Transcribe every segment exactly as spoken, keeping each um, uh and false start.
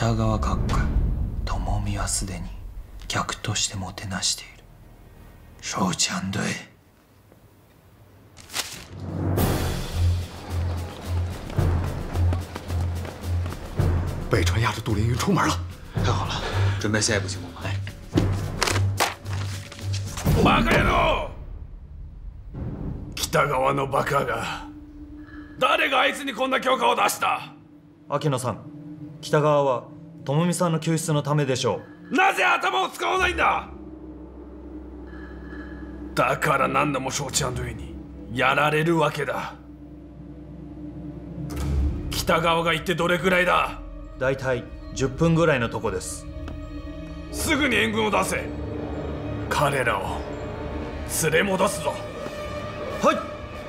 北川閣下、友美はすでに客としてもてなしている。承知安对。 北川压着杜凌云出门了， 太好了，准备下一步行动吧。来。 バカ野郎！北川のバカが。誰があいつにこんな許可を出した？ 秋野さん、北川は智美さんの救出のためでしょう。なぜ頭を使わないんだ？だから何度も承知安对にやられるわけだ。北川が行ってどれくらいだ？ だいたいじゅっぷんぐらいのとこです。 すぐに援軍を出せ。彼らを連れ戻すぞ。 はい。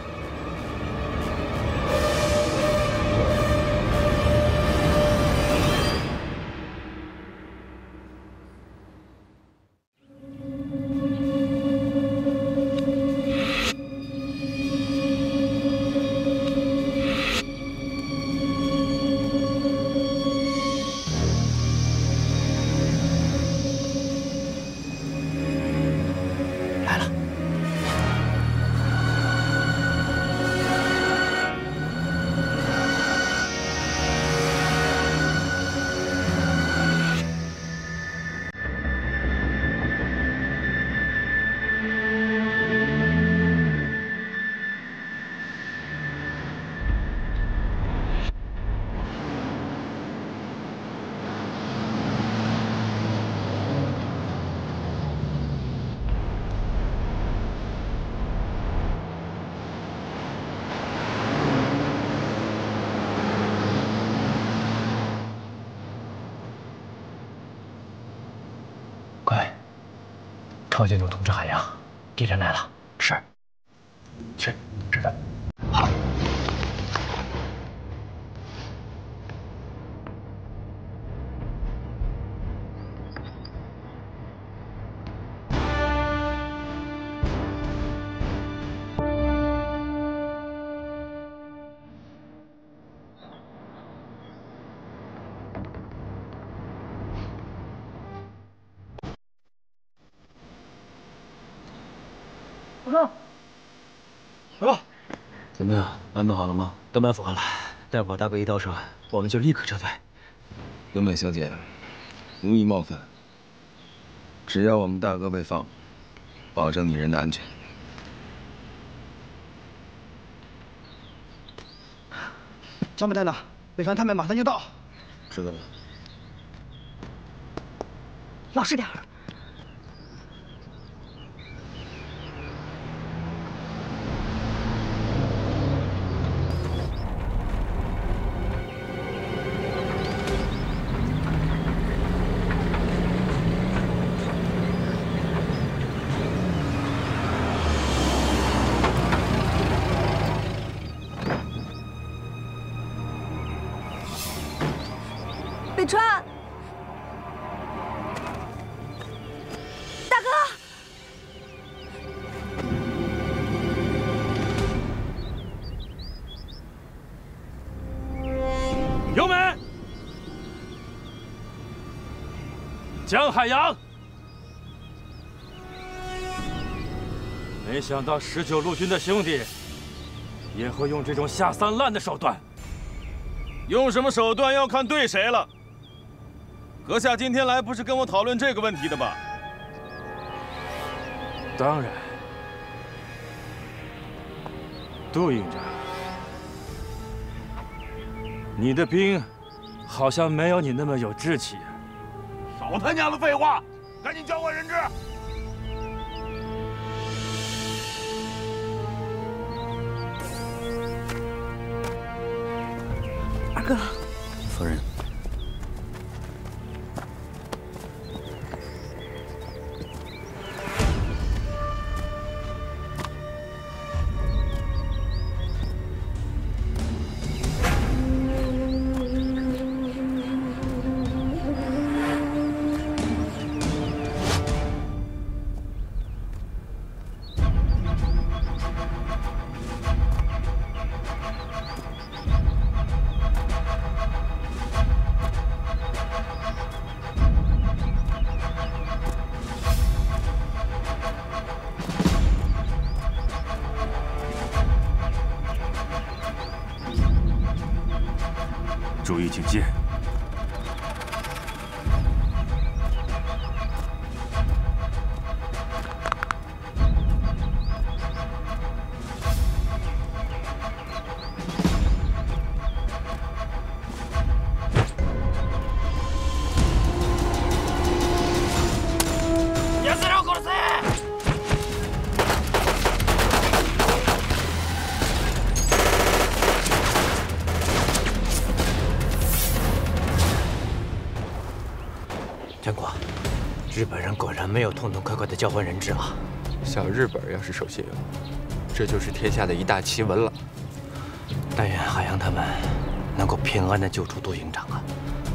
朝建总通知海洋，敌人来了。是，是，知道。好。 哥，怎么样？安排好了吗？ 都安抚好了，待会儿大哥一到场，我们就立刻撤退。 由美小姐，无意冒犯，只要我们大哥被放，保证你人的安全。 江北在哪？北川他们马上就到。 知道了。 老实点儿。 北川，大哥， 由美，江海洋，没想到十九路军的兄弟也会用这种下三滥的手段。 用什么手段要看对谁了。 阁下今天来不是跟我讨论这个问题的吧？ 当然，杜营长，你的兵好像没有你那么有志气啊！ 少他娘的废话，赶紧交换人质！ 二哥， 夫人。 注意警戒。 天国，日本人果然没有痛痛快快的交换人质啊！ 小日本要是守信用，这就是天下的一大奇闻了。 但愿海洋他们能够平安的救出杜营长啊！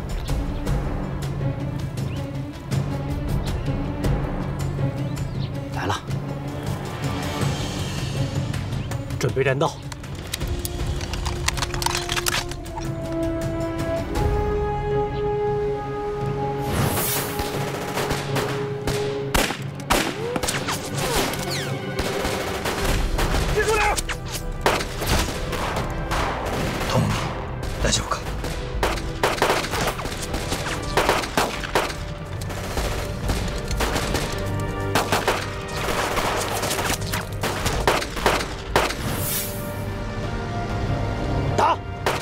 来了，准备战斗。 大丈夫か？ 打！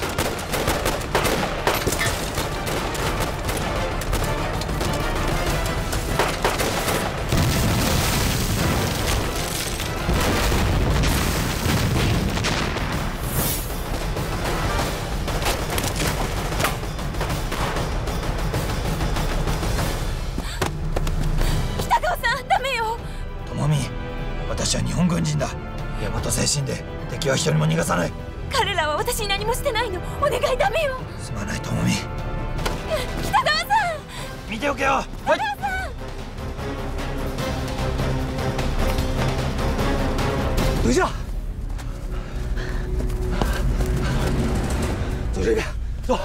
私は日本軍人だ。大和精神で敵は一人も逃がさない。 彼らは私に何もしてないの。お願いダメよ。 すまない智美。 北川さん。 見ておけよ。 北川さん。 队长，走这边，走。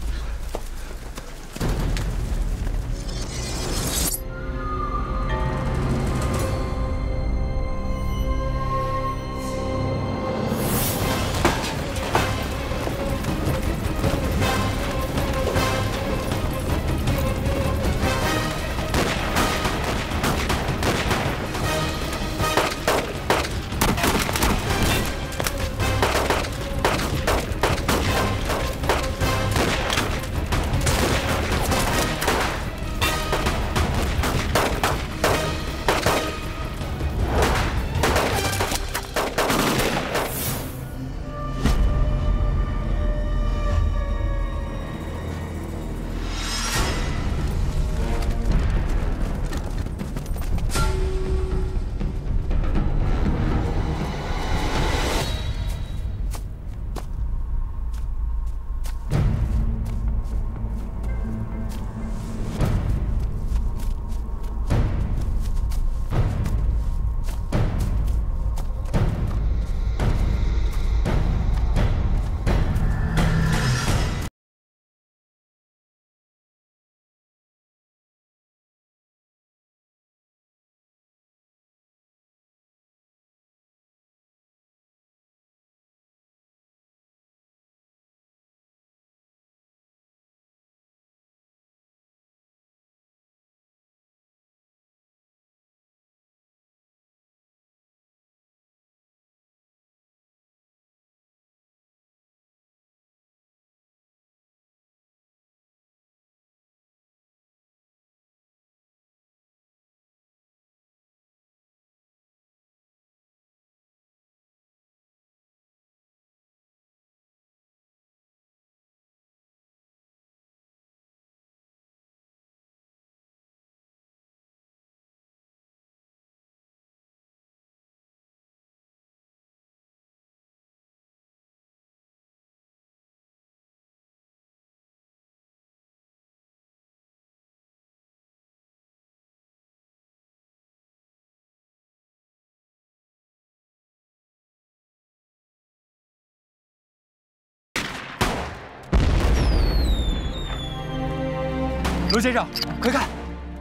罗先生，快看，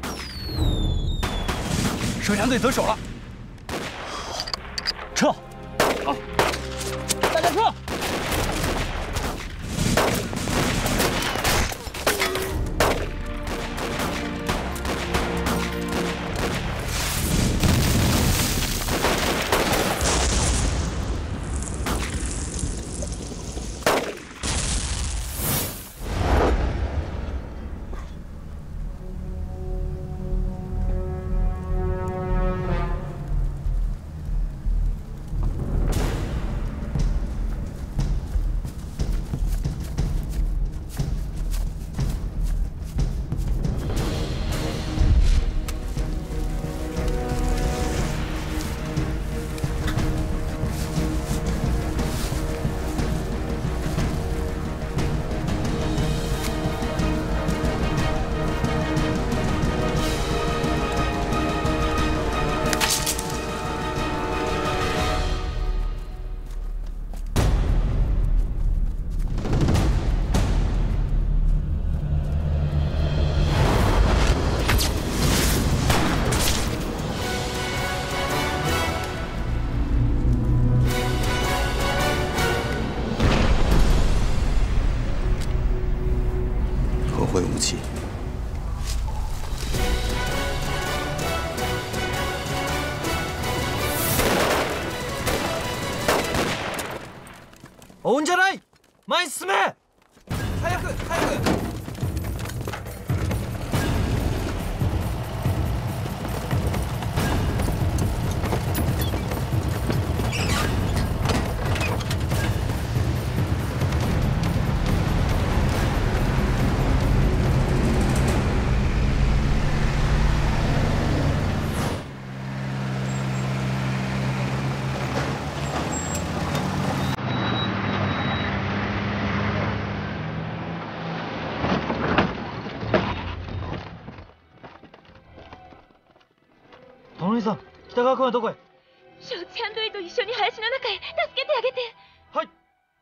摄强队得手了，撤！好，大家撤！ 追うんじゃない。前に進め。早く早く。朋美さん、北川君はどこへ？ 承知班隊と一緒に林の中へ助けてあげて。 はい。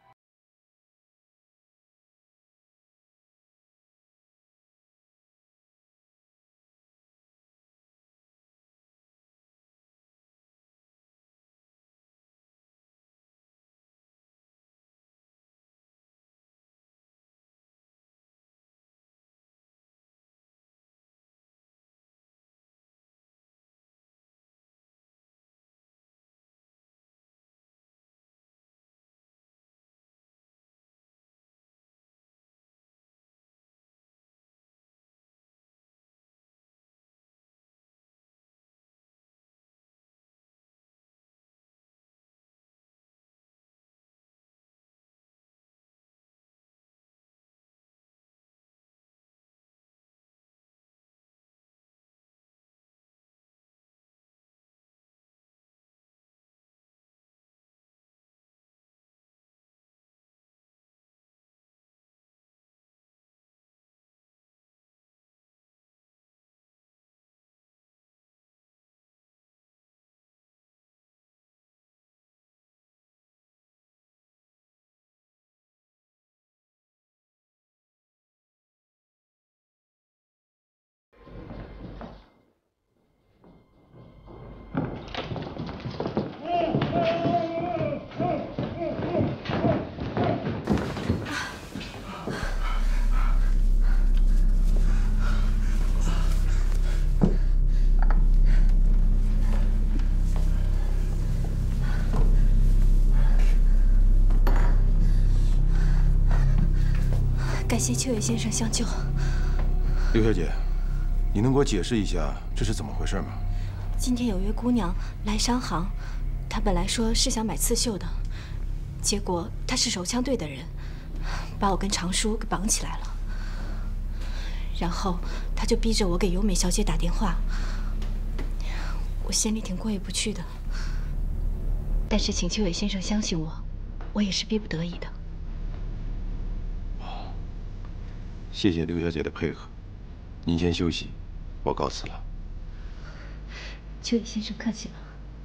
感谢秋野先生相救。 刘小姐，你能给我解释一下这是怎么回事吗？ 今天有位姑娘来商行，她本来说是想买刺绣的，结果她是手枪队的人，把我跟常叔给绑起来了。然后她就逼着我给由美小姐打电话，我心里挺过意不去的。但是请秋野先生相信我，我也是逼不得已的。 谢谢刘小姐的配合，您先休息，我告辞了。 秋野先生客气了。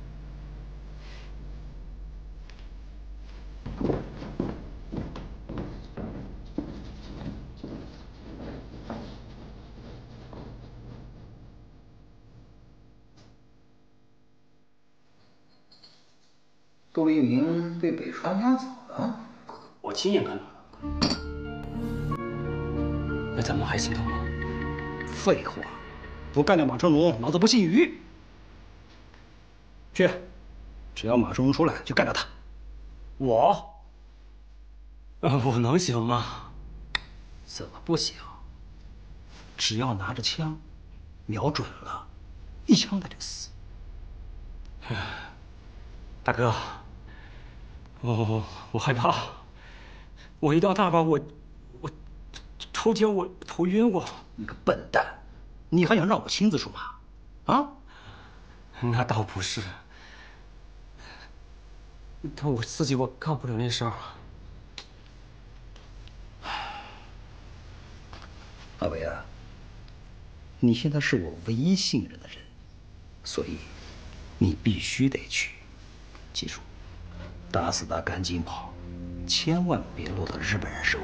杜丽明被北川押走了， 我亲眼看到了。 那咱们还行动吗？ 废话，不干掉马春龙，老子不姓于。去，只要马春龙出来，就干掉他。 我，呃，我能行吗？ 怎么不行？只要拿着枪，瞄准了，一枪他就死。 大哥，我我我害怕，我一到大巴我。 头天我头晕过， 你个笨蛋！你还想让我亲自出马？啊？ 那倒不是，但我自己我干不了那事儿。 阿伟啊，你现在是我唯一信任的人，所以你必须得去。记住，打死他赶紧跑，千万别落到日本人手里。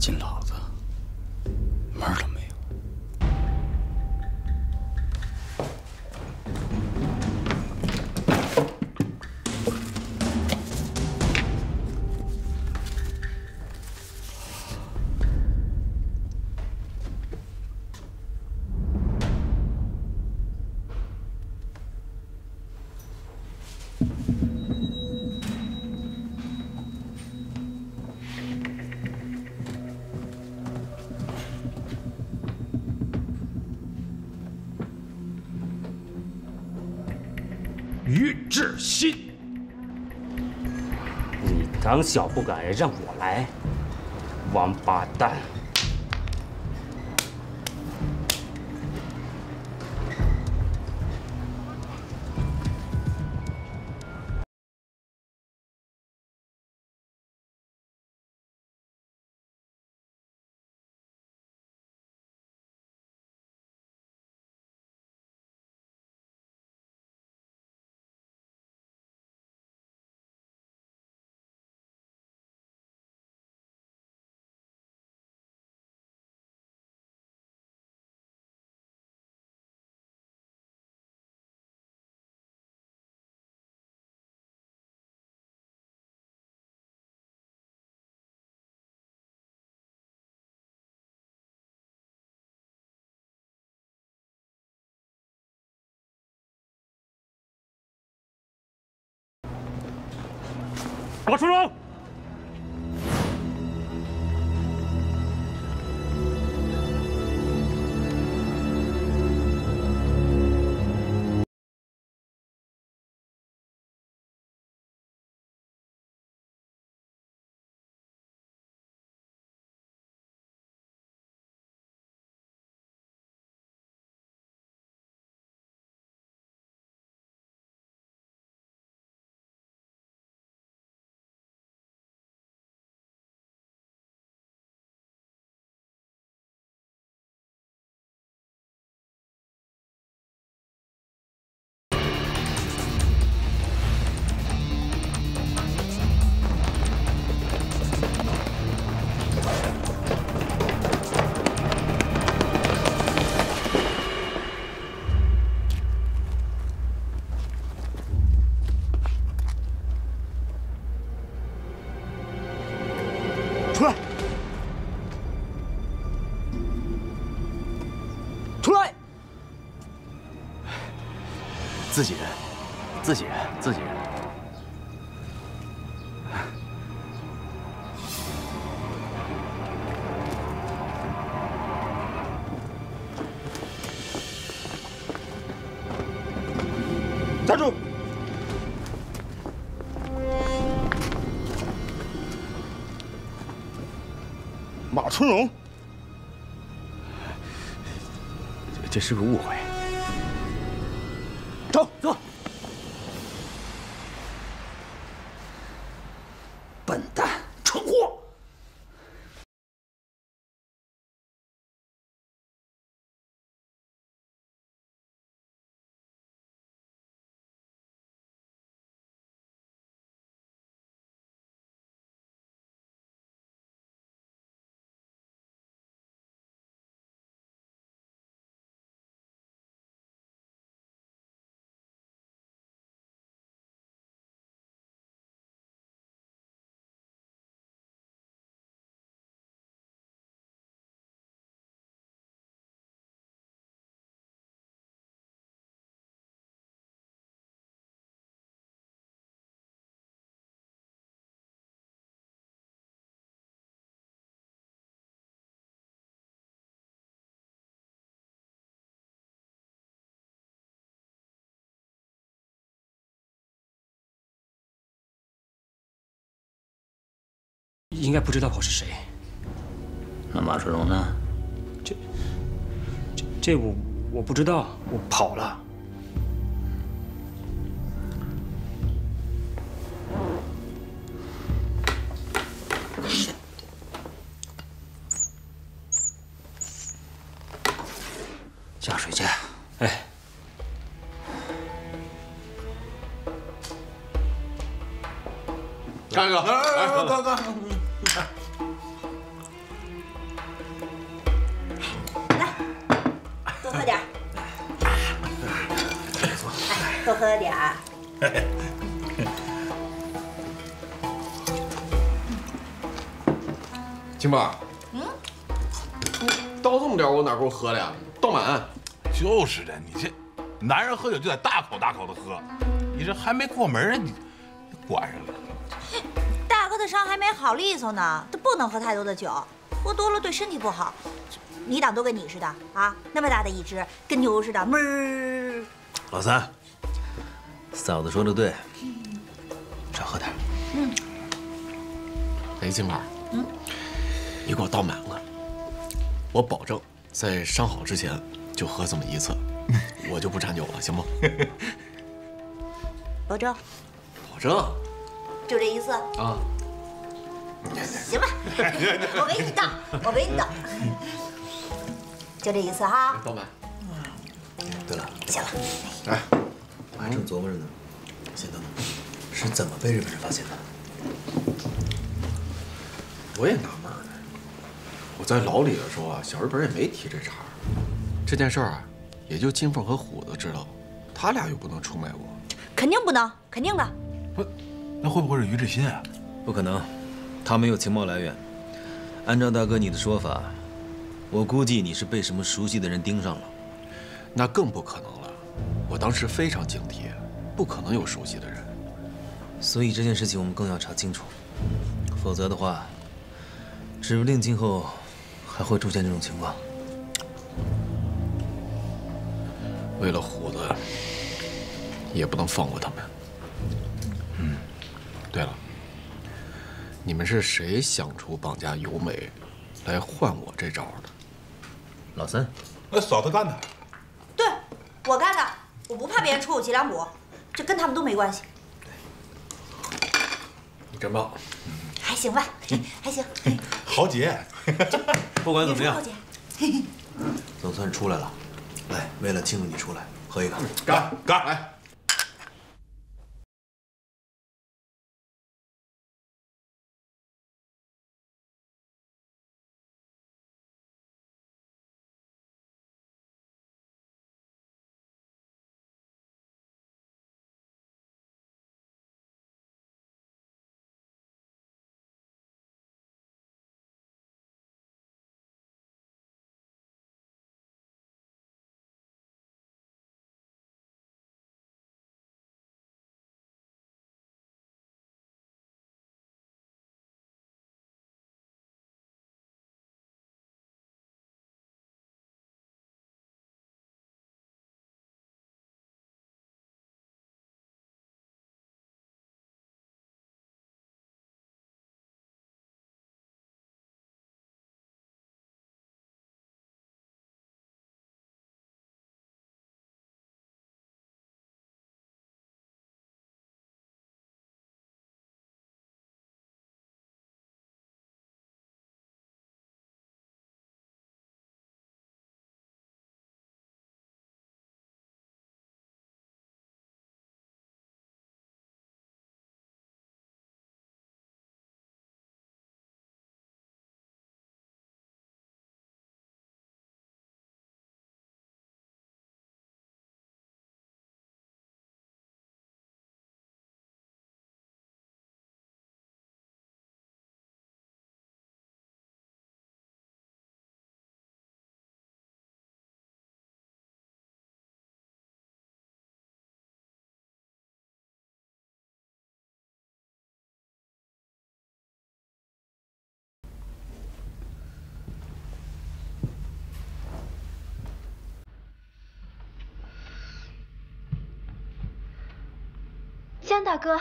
金老子门儿都没有。 于志新， 你胆小不敢让我来，王八蛋！马春龙， 出来！出来！ 自己人，自己人，自己人。 站住！ 马春荣， 这是个误会。 走走。 笨蛋，蠢货！ 应该不知道我是谁。 那马春荣呢？ 这、这、这我我不知道，我跑了。 下水去。 哎。 干哥， 哎，哥哥， 多喝点儿。 青宝， 嗯， 倒这么点，我哪够喝的呀？倒满。 就是的，你这男人喝酒就得大口大口的喝，你这还没过门啊，你关上了。 大哥的伤还没好利索呢，都不能喝太多的酒，喝多了对身体不好。你当都跟你似的啊？那么大的一只，跟牛似的，哞儿。 老三，嫂子说的对，少喝点。 嗯。 哎，青宝， 嗯， 你给我倒满了，我保证在伤好之前就喝这么一次，我就不馋酒了，行不？ 保证。 保证。 就这一次啊。 行吧，我给你倒，我给你倒。就这一次哈。 倒满。 对了， 行了。 哎，我还正琢磨着呢，先等等，是怎么被日本人发现的？ 我也纳闷呢。我在牢里的时候啊，小日本也没提这茬儿。这件事儿啊，也就金凤和虎子知道，他俩又不能出卖我。 肯定不能，肯定的。 不，那会不会是于志新啊？ 不可能，他没有情报来源。按照大哥你的说法，我估计你是被什么熟悉的人盯上了。 那更不可能了。我当时非常警惕，不可能有熟悉的人。 所以这件事情我们更要查清楚，否则的话，指不定今后还会出现这种情况。 为了虎子，也不能放过他们。嗯，对了，你们是谁想出绑架由美，来换我这招的？ 老三， 那嫂子干的。 对，我干的，我不怕别人戳我脊梁骨，这跟他们都没关系。 你真棒， 还行吧，还行。 豪杰， 不管怎么样豪，杰， 总算出来了。来，为了庆祝你出来，喝一个。 干干来。 江大哥，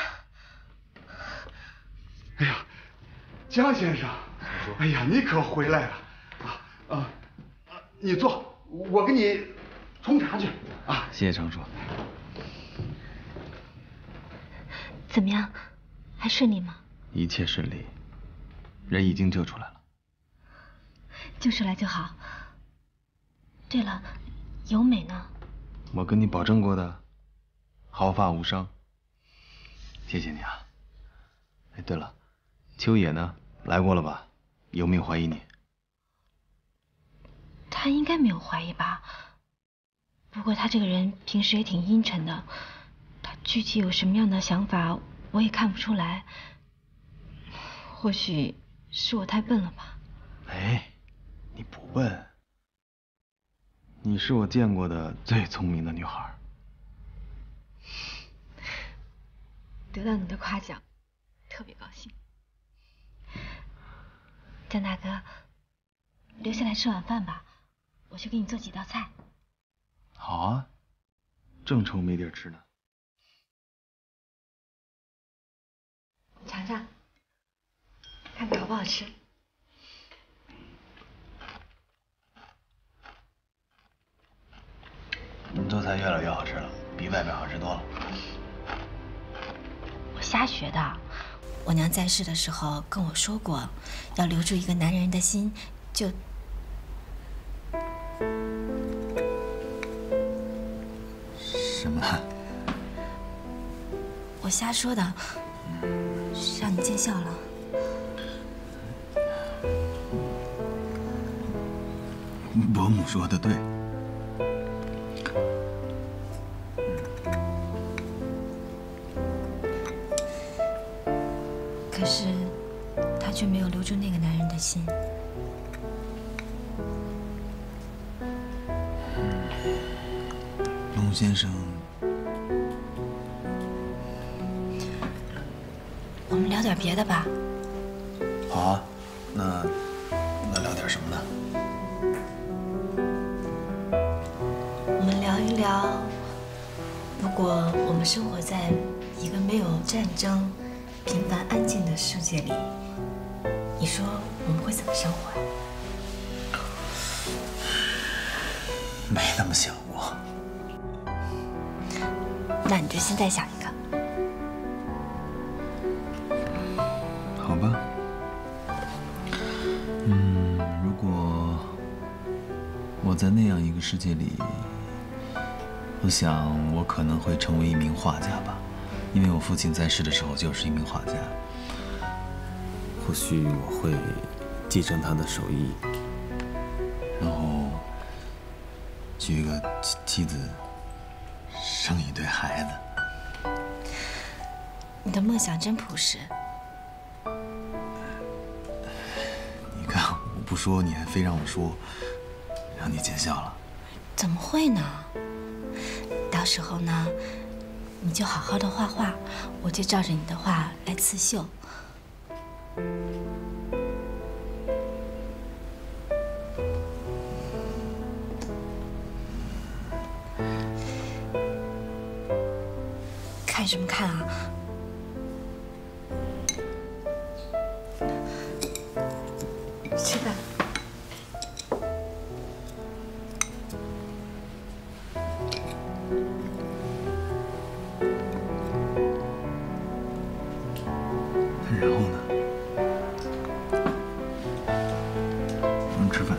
哎呀，江先生，哎呀，你可回来了啊啊！你坐，我给你冲茶去啊。 谢谢常叔。 怎么样，还顺利吗？ 一切顺利，人已经救出来了。 救出来就好。对了，由美呢？ 我跟你保证过的，毫发无伤。谢谢你啊。哎，对了，秋野呢？来过了吧？有没有怀疑你？ 他应该没有怀疑吧？不过他这个人平时也挺阴沉的， 具体有什么样的想法，我也看不出来。或许是我太笨了吧？ 哎，你不笨，你是我见过的最聪明的女孩。 得到你的夸奖，特别高兴。张大哥，留下来吃晚饭吧，我去给你做几道菜。 好啊，正愁没地儿吃呢。 你尝尝，看看好不好吃。 你做菜越来越好吃了，比外面好吃多了。 我瞎学的。我娘在世的时候跟我说过，要留住一个男人的心，就…… 什么？ 我瞎说的，让你见笑了。 伯母说的对。 可是，他却没有留住那个男人的心。 龙先生， 我们聊点别的吧。 好啊，那那聊点什么呢？ 我们聊一聊，如果我们生活在一个没有战争、平凡安静的世界里，你说我们会怎么生活呀？ 没那么想过。 那你就现在想一个。 好吧。嗯，如果我在那样一个世界里，我想我可能会成为一名画家吧。因为我父亲在世的时候就是一名画家， 或许我会继承他的手艺， 然后娶一个妻妻子，生一对孩子。 你的梦想真朴实。 你看，我不说，你还非让我说，让你见笑了。 怎么会呢？到时候呢？你就好好的画画，我就照着你的画来刺绣。看什么看啊？吃饭。 然后呢？我们吃饭。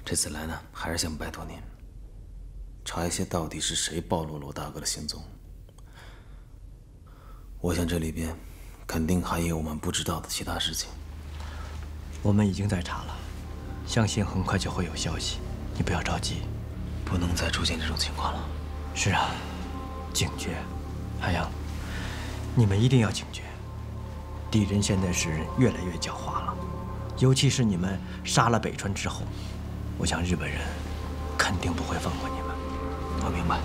这次来呢，还是想拜托您，查一些到底是谁暴露罗大哥的行踪。我想这里边肯定还有我们不知道的其他事情。 我们已经在查了，相信很快就会有消息。你不要着急， 不能再出现这种情况了。 是啊，警觉，海洋，你们一定要警觉。敌人现在是越来越狡猾了，尤其是你们杀了北川之后，我想日本人肯定不会放过你们。 我明白。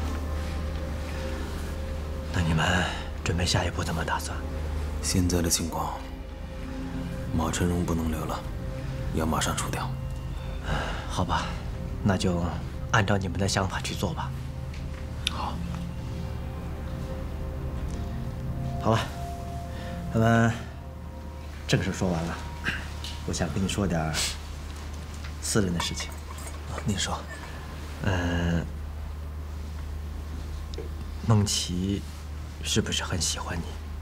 那你们准备下一步怎么打算？ 现在的情况，马春荣不能留了，要马上除掉。 好吧，那就按照你们的想法去做吧。 好。 好了，咱们正事说完了，我想跟你说点私人的事情。 您说。 嗯，孟琪是不是很喜欢你？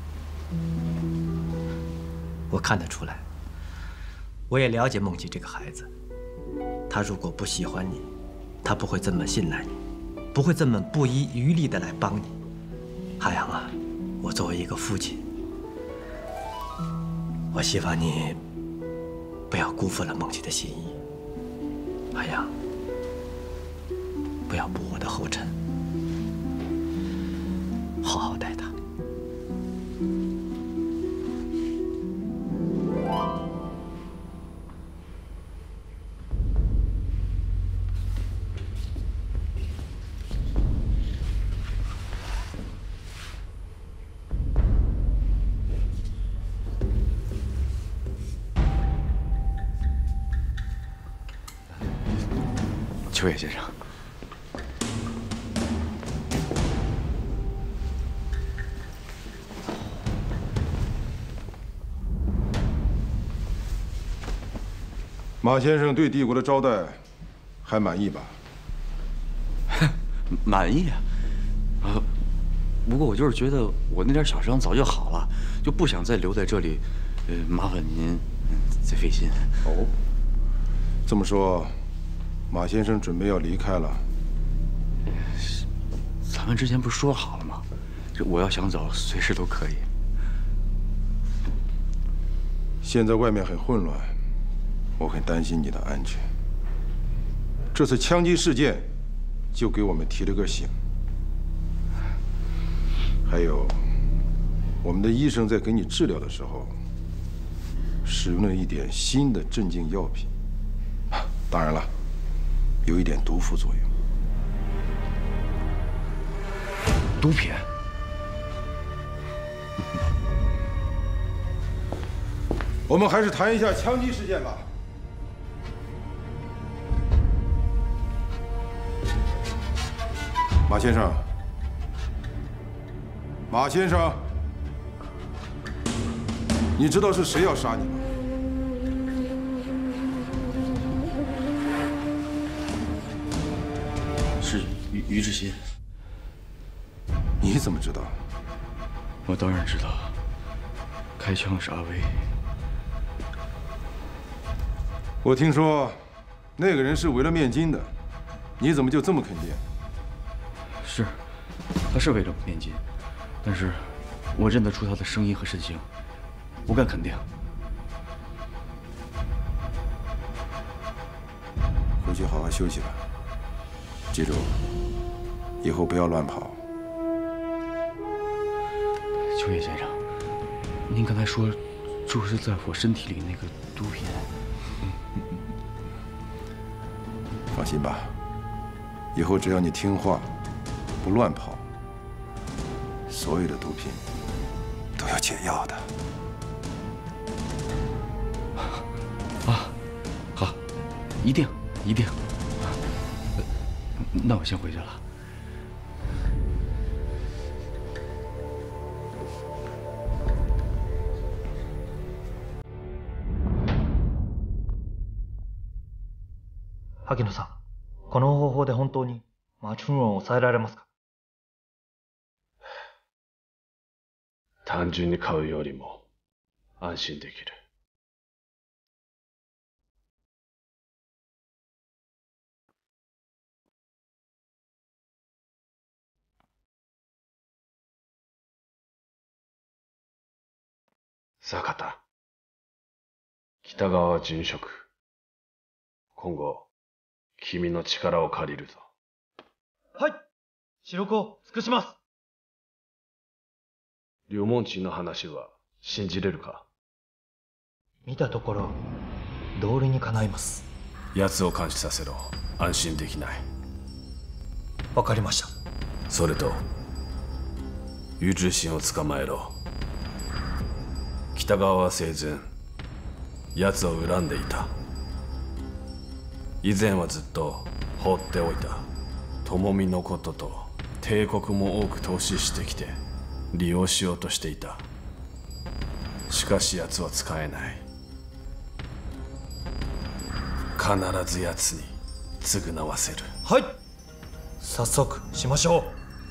我看得出来。我也了解孟琪这个孩子，他如果不喜欢你，他不会这么信赖你，不会这么不遗余力的来帮你。海洋啊，我作为一个父亲，我希望你不要辜负了孟琪的心意。海洋，不要步我的后尘，好好待他。 秋叶先生， 马先生对帝国的招待还满意吧？ 满意啊！啊，不过我就是觉得我那点小伤早就好了，就不想再留在这里，呃，麻烦您再费心。 哦，这么说，马先生准备要离开了？ 咱们之前不是说好了吗？这我要想走，随时都可以。 现在外面很混乱，我很担心你的安全。这次枪击事件就给我们提了个醒。还有，我们的医生在给你治疗的时候，使用了一点新的镇静药品，当然了，有一点毒副作用。 毒品？ 我们还是谈一下枪击事件吧。马先生，马先生，你知道是谁要杀你吗？ 是于于志新。 你怎么知道？ 我当然知道，开枪是阿威。 我听说那个人是为了面筋的，你怎么就这么肯定？ 是，他是为了面筋，但是我认得出他的声音和身形，我敢肯定。 回去好好休息吧，记住，以后不要乱跑。 秋叶先生，您刚才说注射在我身体里那个毒品， 放心吧，以后只要你听话，不乱跑，所有的毒品都要解药的。 啊，好，一定一定。那我先回去了。 萩野さん、この方法で本当にマチュンを抑えられますか？ 単純に買うよりも安心できる。 坂田、北川殉職。今後、君の力を借りるぞ。 はい、視力を尽くします。 龍門鎮の話は信じれるか？ 見たところ、道理にかないます。 奴を監視させろ。安心できない。 わかりました。 それと、宇宙神を捕まえろ。北川は生前、奴を恨んでいた。以前はずっと放っておいた。友美のことと帝国も多く投資してきて利用しようとしていた。しかし奴は使えない。必ず奴に償わせる。 はい、早速しましょう。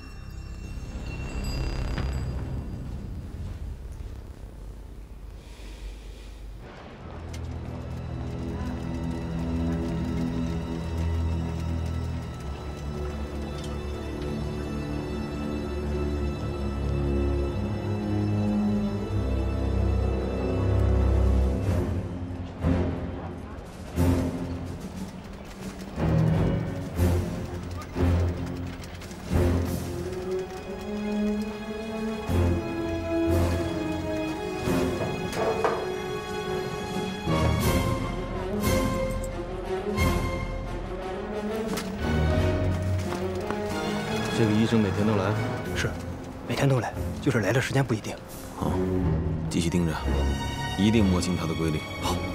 这个医生每天都来？ 是，每天都来，就是来的时间不一定。 好，继续盯着，一定摸清他的规律。 好。